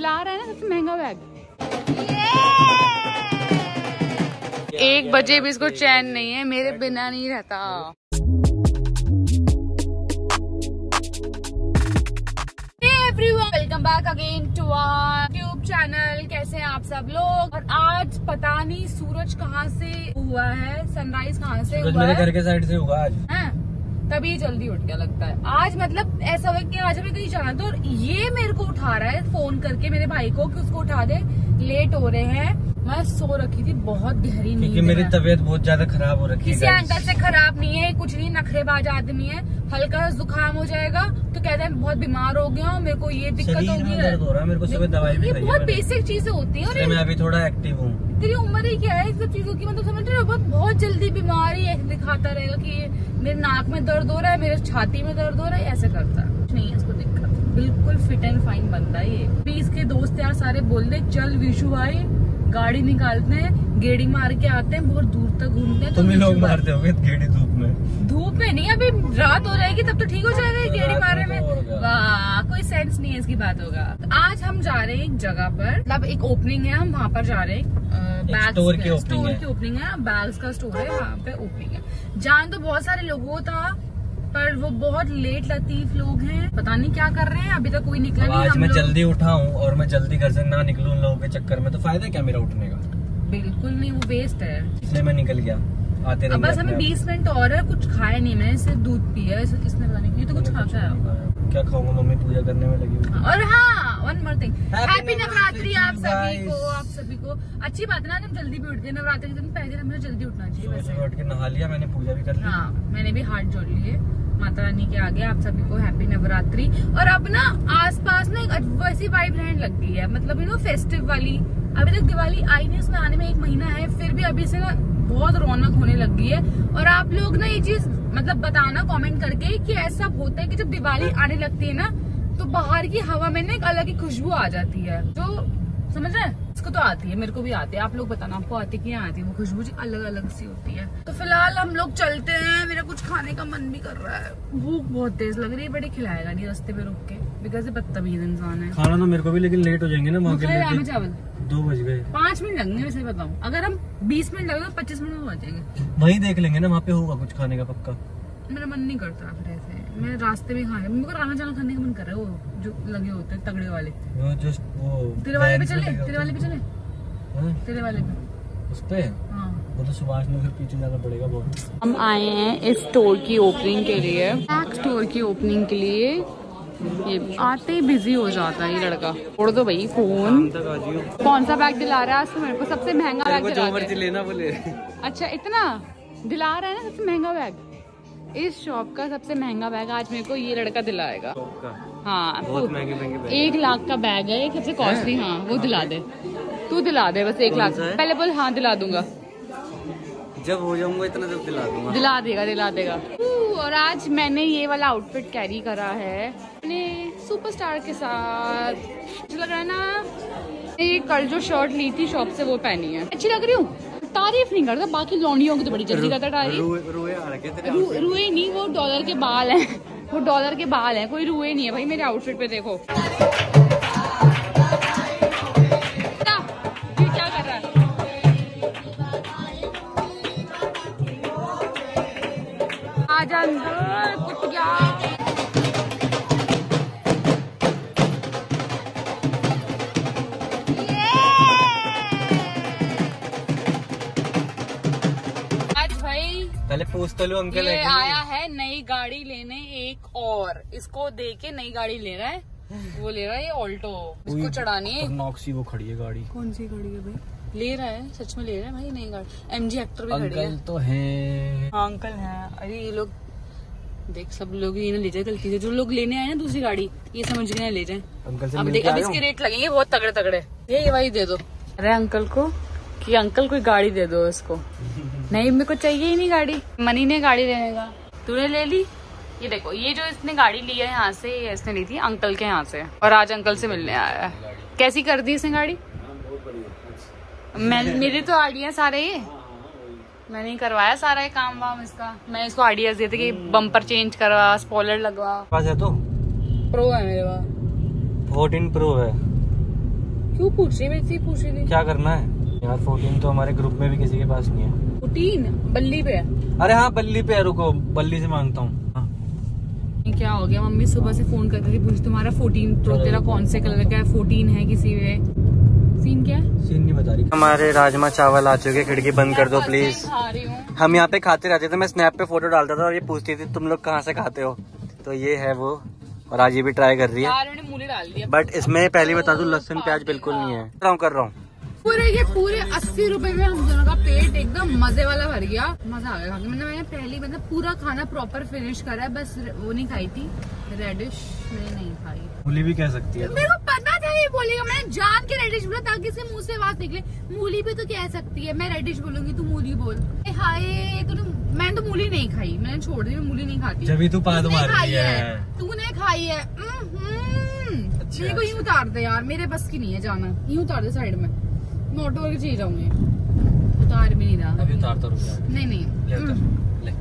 दिला रहा है ना सबसे महंगा बैग। 1 बजे भी इसको चैन नहीं है, मेरे बिना नहीं रहता। Welcome back again to our YouTube channel. कैसे हैं आप सब लोग? और आज पता नहीं सूरज कहाँ से हुआ है, सनराइज कहाँ से हुआ मेरे है। घर के साइड से हुआ आज। तभी जल्दी उठ गया लगता है आज। मतलब ऐसा हुआ कि आज हमें कहीं जाना था और ये मेरे को उठा रहा है फोन करके मेरे भाई को कि उसको उठा दे, लेट हो रहे हैं। मैं सो रखी थी, बहुत गहरी नींद, क्योंकि मेरी तबीयत बहुत ज्यादा खराब हो रखी है। किसी एंगल से खराब नहीं है, कुछ नहीं, नखरेबाज आदमी है। हल्का जुकाम हो जाएगा तो कहते हैं बहुत बीमार हो गया हूँ, मेरे को ये दिक्कत होगी, दर्द हो रहा है मेरे को, सुबह दवाई भी ये खाई है बहुत बेसिक चीजें होती है। और मैं अभी थोड़ा एक्टिव हूँ। तेरी उम्र ही क्या है इन सब चीजों की, मतलब समझ रहे हो? बहुत जल्दी बीमारी ऐसे दिखाता रहेगा कि मेरे नाक में दर्द हो रहा है, मेरे छाती में दर्द हो रहा है, ऐसे करता है। कुछ नहीं है इसको दिक्कत, बिल्कुल फिट एंड फाइन बंदा है ये। भी इसके दोस्त यार सारे बोल दे चल विशु भाई गाड़ी निकालते हैं, गेड़ी मार के आते हैं, बहुत दूर तक घूमते हैं। तुम ही लोग मारते होगे गेड़ी धूप में? धूप में नहीं, अभी रात हो जाएगी तब तो ठीक हो जाएगा गेड़ी मारने में। वाह, कोई सेंस नहीं है इसकी बात होगा। आज हम जा रहे हैं एक जगह पर, मतलब एक ओपनिंग है, हम वहाँ पर जा रहे हैं। स्टोर की ओपनिंग है, बैग्स का स्टोर है, वहाँ पे ओपनिंग है। जान तो बहुत सारे लोगों था पर वो बहुत लेट लतीफ लोग हैं, पता नहीं क्या कर रहे हैं, अभी तक कोई निकला नहीं। आज मैं जल्दी उठा हूँ और मैं जल्दी घर से ना निकलूं लोगों के चक्कर में, तो फायदा क्या मेरा उठने का? बिल्कुल नहीं, वो वेस्ट है, इसलिए मैं निकल गया। आते अब बस हमें 20 मिनट और है। कुछ खाया नहीं मैंने, सिर्फ दूध पिया है इसने, पता नहीं तो कुछ खाता है। क्या खाऊंगा, मम्मी पूजा करने में लगी हुई। और हाँ, one more thing, happy Navratri आप सभी को। अच्छी बात है ना, हम जल्दी भी उठ गए नवरात्रि के दिन, पहले हमें जल्दी उठना चाहिए। वैसे उठ के नहा लिया मैंने, पूजा भी कर ली। हाँ, मैंने भी हाथ जोड़ लिए माता रानी के आगे। आप सभी को हैप्पी नवरात्रि। और अब ना आसपास ना एक वैसी वाइब रहने लग गई है, मतलब फेस्टिव वाली। अभी तक दिवाली आई नहीं, उसमें आने में 1 महीना है, फिर भी अभी से ना बहुत रौनक होने लग गई है। और आप लोग ना ये चीज मतलब बताना कमेंट करके कि ऐसा होता है कि जब दिवाली आने लगती है ना तो बाहर की हवा में ना एक अलग ही खुशबू आ जाती है, जो समझ रहे हैं? इसको तो आती है, मेरे को भी आती है। आप लोग बताना आपको आती है कि आती है? वो खुशबू अलग अलग सी होती है। तो फिलहाल हम लोग चलते हैं, मेरा कुछ खाने का मन भी कर रहा है, भूख बहुत तेज लग रही है। बड़ी खिलाएगा नहीं रास्ते पे रुक के, बिकॉज ये बदतमीज इंसान है। खाना तो मेरे को भी, लेकिन लेट हो जाएंगे ना वहाँ के। चावल 2 बज गए, 5 मिनट लगेंगे वैसे बताऊँ। अगर हम 20 मिनट लगे तो 25 मिनट में पहुंच जाएंगे। वहीं देख लेंगे ना, वहाँ पे होगा कुछ खाने का पक्का। मेरा मन नहीं करता फिर ऐसे, मैं रास्ते में खाने, मेरे को राना चावल खाने का मन कर रहा है, वो जो लगे होते हैं तगड़े वाले। वो जो वो तेरे वाले पे चले, तेरे वाले पे चले, तेरे वाले पे। उस पे हाँ, वो तो सुभाष में फिर पीछे जाना पड़ेगा बहुत। हम आए हैं इस स्टोर की ओपनिंग के लिए, बैग स्टोर की ओपनिंग के लिए। ये आते ही बिजी हो जाता है ये लड़का। छोड़ दो भाई फोन। कौन सा बैग दिला रहा है आज तो मेरे को? सबसे महंगा बैग दिला रहा है। लेना बोले। अच्छा, इतना दिला रहा है ना सबसे महंगा बैग? इस शॉप का सबसे महंगा बैग आज मेरे को ये लड़का दिलाएगा। हाँ, बहुत महंगे बैग। 1 लाख का बैग है, एक सबसे कॉस्टली। हाँ, वो दिला दे, तू दिला दे बस 1 लाख। पहले बोल हाँ दिला दूंगा, जब हो जाऊंगा इतना जब दिला दूंगा। दिला देगा। और आज मैंने ये वाला आउटफिट कैरी करा है अपने सुपरस्टार के साथ। मुझे लग रहा है ना, ये कल जो शर्ट ली थी शॉप से वो पहनी है, अच्छी लग रही हूँ। तारीफ नहीं करता, बाकी लौंडियों की तो बड़ी जल्दी करता तारीफ। रुए नहीं, वो डॉलर के बाल हैं, वो डॉलर के बाल हैं, कोई रुए नहीं है भाई मेरे आउटफिट पे। देखो क्या कर रहा है, आजा अंदर कुतिया। पहले पूछ तो लो अंकल। ये आया है नई गाड़ी लेने एक, और इसको दे के नई गाड़ी ले रहा है। वो ले रहा है ये ऑल्टो, इसको चढ़ानी है। नॉक्सी वो खड़ी है गाड़ी। कौन सी गाड़ी है भाई? ले रहा है, सच में ले रहा है भाई नई गाड़ी। MG हेक्टर भी खड़ी है। अंकल तो है। हाँ अंकल है। अरे ये लोग देख, सब लोग ये ना ले जाए गलती से, जो लोग लेने आए ना दूसरी गाड़ी, ये समझ के ना ले जाए। अंकल से अब देख, अब इसके रेट लगेंगे बहुत तगड़े तगड़े। ये वही दे दो अरे अंकल को कि अंकल कोई गाड़ी दे दो इसको। नहीं, मेरे को चाहिए ही नहीं गाड़ी। मनी ने गाड़ी लेने का, तूने ले ली। ये देखो, ये जो इसने गाड़ी ली है यहाँ से, इसने ली थी अंकल के यहाँ से, और आज अंकल से मिलने आया है। कैसी कर दी इसने गाड़ी? मेरे तो आइडिया सारे ये, मैंने ही करवाया सारा ये काम वाम इसका। मैं इसको आइडियाज देते कि बम्पर चेंज करवा, स्पॉइलर लगवा। पास है तो प्रो है मेरे पास, 14 प्रो है। क्यों पूछ रही है? मैं इसी पूछ रही थी। क्या करना है यार? 14 तो हमारे ग्रुप में भी किसी के पास नहीं है। 14 बल्ली पे है। अरे हाँ बल्ली पे है, रुको बल्ली से मांगता हूँ। क्या हो गया? मम्मी सुबह से फोन करती थी, पूछ तुम्हारा 14 तो तेरा कौन से कलर का है? 14 है किसी में? सीन क्या है? सीन नहीं बता रही। हमारे राजमा चावल आ चुके, खिड़की बंद कर दो प्लीज। हम यहाँ पे खाते रहते थे, मैं स्नैप पे फोटो डालता था और ये पूछती थी तुम लोग कहाँ से खाते हो, तो ये है वो। और आज ये भी ट्राई कर रही है, मूली डाल दिया। बट इसमें पहले बता दूं लहसुन प्याज बिल्कुल नहीं है। कर रहा हूँ पूरे 80 रुपए में हम दोनों का पेट एकदम मजे वाला भर गया। मजा आ गया। मैंने पहली पूरा खाना प्रॉपर फिनिश करा है, बस वो नहीं खाई थी रेडिश, मैंने नहीं खाई। मूली भी कह सकती है। मेरे को पता था ये बोलेगा, मैंने जान के रेडिश बोला ताकि इसके मुंह से आवाज निकले। मूली भी तो कह सकती है, मैं रेडिश बोलूंगी तू मूली बोल। हाय मैंने तो मूली नहीं खाई, मैंने छोड़ दी, मैं मूली नहीं खाती। जब तू पाद मार रही है। तूने खाई है। मेरे को यूं उतार दे यार, मेरे बस की नहीं है जाना। यूं उतार दे साइड में, मैं ऑटो करके चली जाऊंगी। उतार भी नहीं रहा अभी उतारता रुक जा। नहीं ले उतर, ले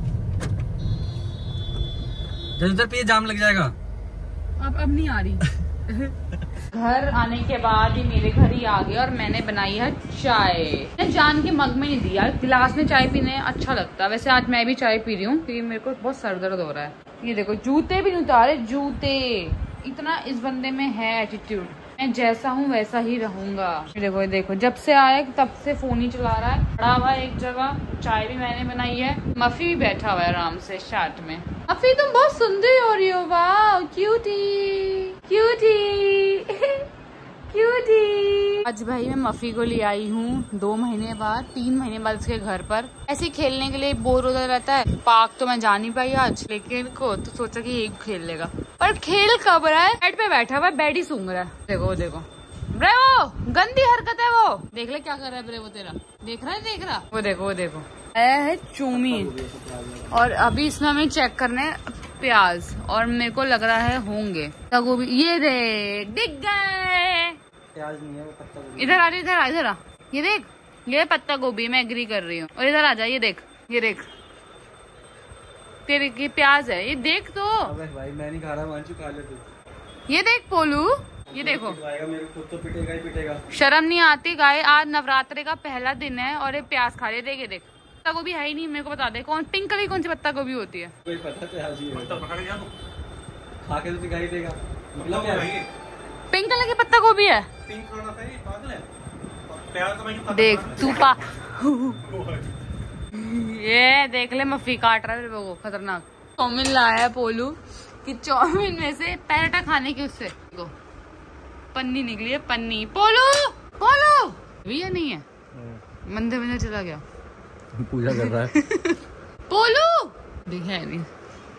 उधर पे जाम लग जाएगा। अब नहीं आ रही। घर आने के बाद ही मेरे घर ही आ गया और मैंने बनाई है चाय। मैंने जान के मग में नहीं दिया, गिलास में चाय पीने अच्छा लगता है। वैसे आज मैं भी चाय पी रही हूँ क्योंकि मेरे को बहुत सर दर्द हो रहा है। ये देखो जूते भी नहीं उतारे, जूते। इतना इस बंदे में है एटीट्यूड। मैं जैसा हूँ वैसा ही रहूंगा। देखो देखो, जब से आया तब से फोन ही चला रहा है, खड़ा हुआ है एक जगह। चाय भी मैंने बनाई है, मफी भी बैठा हुआ है आराम से शार्ट में। मफी तुम बहुत सुंदर हो रही हो, वाह क्यूटी क्यूटी क्यूटी। आज भाई मैं मफी को ले आई हूँ 2 महीने बाद, 3 महीने बाद इसके घर पर। ऐसे खेलने के लिए बोर होता रहता है। पार्क तो मैं जा नहीं पाई आज, लेकिन को तो सोचा कि यही खेल लेगा। पर खेल कब रहा है? बेड पे बैठा हुआ है, बेड ही सूंघ रहा है। देखो देखो ब्रेवो, गंदी हरकत है वो। देख ले क्या कर रहा है ब्रेवो तेरा, देख रहा है? देख रहा वो देखो वो देखो। आया है चूमी और अभी इसमें हमें चेक करने प्याज, और मेरे को लग रहा है होंगे गोभी। ये देख दिख गए। प्याज नहीं है वो, पत्ता गोभी। इधर आ, इधर आ, इधर आ। ये देख, ये पत्ता गोभी, मैं एग्री कर रही हूँ। और इधर आ जा, ये देख, ये देख तेरे ये प्याज है, ये देख तो। अबे भाई मैं नहीं खा रहा, मांचू खा ले तू। ये देख पोलू, ये देखो। मेरे खुद तो पिटेगा ही पिटेगा। शर्म नहीं आती गाय? आज नवरात्रे का पहला दिन है और ये प्याज खा ले। देख ये देख, पत्ता गोभी है ही नहीं। मेरे को बता दे कौन पिंक कलर कौन सी पत्ता गोभी होती है? कोई पता प्याज ही है। खा के तो दिखाई देगा, मतलब पिंक कलर की पत्ता गोभी है। पिंक खाना सही पागल है। प्याज तो मैं देख तू पा ये देख ले, मफी काट रहा है वो खतरनाक। चाउमीन लाया है पोलू कि चाउमीन में से पराठा खाने की, उससे देखो पन्नी निकली है, पन्नी। पोलू पोलू भी है नहीं है, मंदिर में चला गया, पूजा कर रहा है। पोलू देखा है नहीं,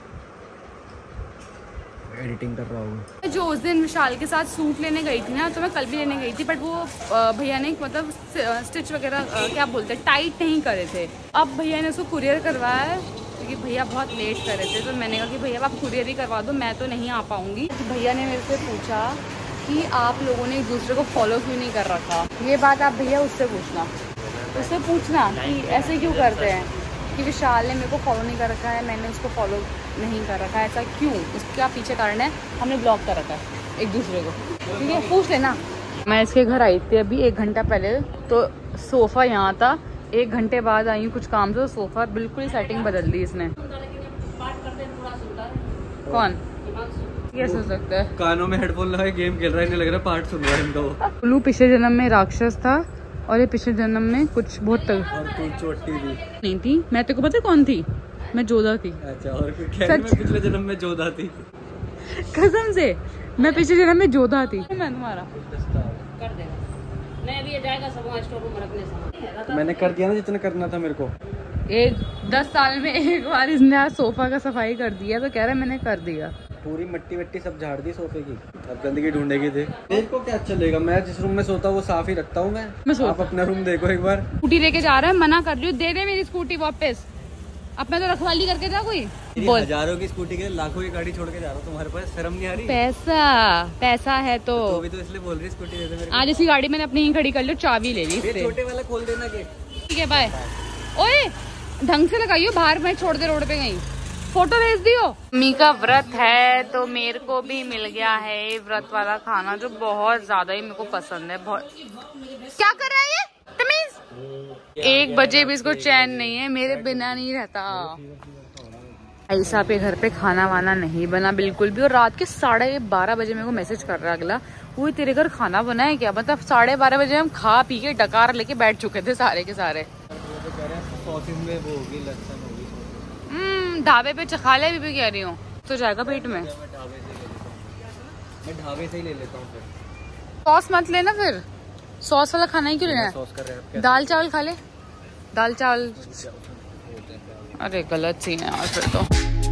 एडिटिंग कर रहा हूँ। जो उस दिन विशाल के साथ सूट लेने गई थी ना, तो मैं कल भी लेने गई थी, बट वो भैया ने मतलब स्टिच वगैरह क्या बोलते हैं टाइट नहीं करे थे। अब भैया ने उसको कुरियर करवाया है क्योंकि भैया बहुत लेट कर रहे थे। तो मैंने कहा कि भैया आप कुरियर ही करवा दो, मैं तो नहीं आ पाऊंगी। भैया ने मेरे से पूछा कि आप लोगों ने एक दूसरे को फॉलो क्यों नहीं कर रखा। ये बात आप भैया उससे पूछना कि ऐसे क्यों करते हैं, कि विशाल ने मेरे को फॉलो नहीं कर रखा है, मैंने उसको फॉलो नहीं कर रखा है, ऐसा क्यों? इसका पीछे कारण है हमने ब्लॉक कर रखा है एक दूसरे को, ठीक है? पूछ लेना। मैं इसके घर आई थी अभी 1 घंटा पहले, तो सोफ़ा यहाँ था। 1 घंटे बाद आई हूँ कुछ काम से, सोफ़ा बिल्कुल ही सेटिंग बदल दी इसने। कौन कैसे हो सकता है? कानों में हेडफोन लगाए गेम खेल रहा है, नहीं लग रहा पार्ट सुन रहा है इनका वो। उल्लू पिछले जन्म में राक्षस था और ये पिछले जन्म में कुछ बहुत और तू चोटी भी नहीं थी। मैं तेरे को पता कौन थी? मैं जोधा थी। अच्छा, और मैं पिछले जन्म में जोधा थी। कसम से मैं पिछले जन्म में जोधा थी। मैं तुम्हारा कर देगा, मैं भी जाएगा सब स्टोर रूम रखने से। मैंने कर दिया ना जितना करना था मेरे को। 10 साल में एक बार इसने आज सोफा का सफाई कर दिया, तो कह रहा है मैंने कर दिया। पूरी मट्टी वट्टी सब झाड़ दी सोफे की, अब गंदगी ढूंढेगी थे। मेरे को क्या चलेगा, मैं जिस रूम में सोता हूँ वो साफ ही रखता हूँ मैं। आप अपना रूम देखो एक बार। स्कूटी लेके जा रहा है, मना कर रही हूँ, दे दे मेरी स्कूटी वापस। अब मैं तो रखवाली करके जा कोई। हजारों की स्कूटी के लाखों की गाड़ी छोड़ के जा रहा हूँ, तुम्हारे पास शर्म नहीं आ रही? पैसा है तो भी तो इसलिए बोल रही स्कूटी दे दे मेरे को। आज इसी गाड़ी मैंने अपनी ही खड़ी कर ली, चाबी ले ली। छोटे वाला खोल देना गेट। ठीक है बाय। ओए ढंग से लगाइयो, बाहर मैं छोड़ दे रोड पे गई। फोटो भेज दियो। मम्मी का व्रत है तो मेरे को भी मिल गया है व्रत वाला खाना, जो बहुत ज्यादा ही मेरे को पसंद है। बहुत क्या कर रहा है ये तमीज? 1 बजे भी इसको चैन नहीं है, मेरे बिना नहीं रहता। ऐसा पे घर पे खाना वाना नहीं बना बिल्कुल भी, और रात के 12:30 बजे मेरे को मैसेज कर रहा है अगला, वो तेरे घर खाना बना है क्या? मतलब 12:30 बजे हम खा पी के डकार लेके बैठ चुके थे सारे के सारे। ढाबे पे चखा ले भी कह रही हूँ तो जाएगा पेट में। मैं ढाबे से ही ले लेता हूँ फिर। सॉस मत लेना, फिर सॉस वाला खाना ही क्यों लेना है? दाल चावल खा ले, दाल चावल। अरे गलत सीन है यार फिर तो।